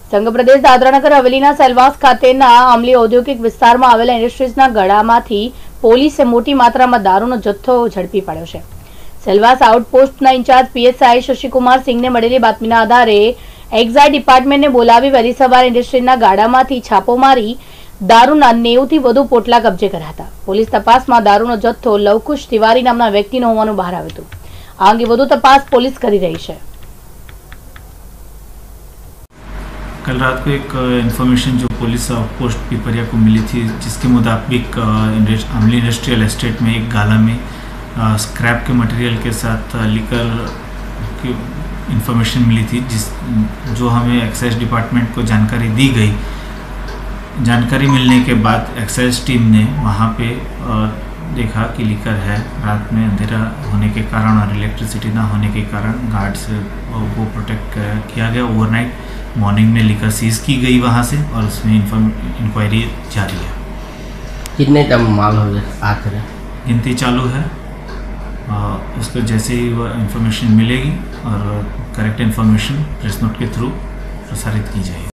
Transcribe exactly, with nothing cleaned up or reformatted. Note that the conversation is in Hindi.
સંઘ પ્રદેશ દાદરાનગર હવેલીના સેલવાસ ખાતેના અમલી ઔદ્યોગિક વિસ્તારમાં આવેલા ઇન્ડસ્ટ્રીઝના ગળામાંથી પોલીસે મોટી માત્રામાં દારૂનો જથ્થો ઝડપી પાડ્યો છે। સેલવાસ આઉટપોસ્ટના ઇન્ચાર્જ પીએસઆઈ શશિકુમાર સિંહને મળેલી બાતમીના આધારે એક્સાઇઝ ડિપાર્ટમેન્ટને બોલાવી વહેલી સવારે ઇન્ડસ્ટ્રીના ગાડામાંથી છાપો મારી દારૂના નેવું થી વધુ પોટલા કબજે કર્યા હતા। પોલીસ તપાસમાં દારૂનો જથ્થો લવકુશ તિવારી નામના વ્યક્તિનો હોવાનું બહાર આવ્યું હતું। આ અંગે વધુ તપાસ પોલીસ કરી રહી છે। कल रात को एक इन्फॉर्मेशन जो पुलिस आउटपोस्ट पिपरिया को मिली थी, जिसके मुताबिक अमली इंडस्ट्रियल एस्टेट में एक गाला में स्क्रैप के मटेरियल के साथ लिकर की इन्फॉर्मेशन मिली थी, जिस जो हमें एक्साइज डिपार्टमेंट को जानकारी दी गई। जानकारी मिलने के बाद एक्साइज टीम ने वहाँ पे देखा कि लिकर है। रात में अंधेरा होने के कारण और इलेक्ट्रिसिटी ना होने के कारण गार्ड से वो प्रोटेक्ट किया गया। ओवरनाइट मॉर्निंग में लिकर सीज की गई वहाँ से और उसमें इंक्वायरी जारी है। कितने टन माल हो गया आखिर? गिनती चालू है। उसको जैसे ही वो इन्फॉर्मेशन मिलेगी और करेक्ट इन्फॉर्मेशन प्रेस नोट के थ्रू प्रसारित की जाएगी।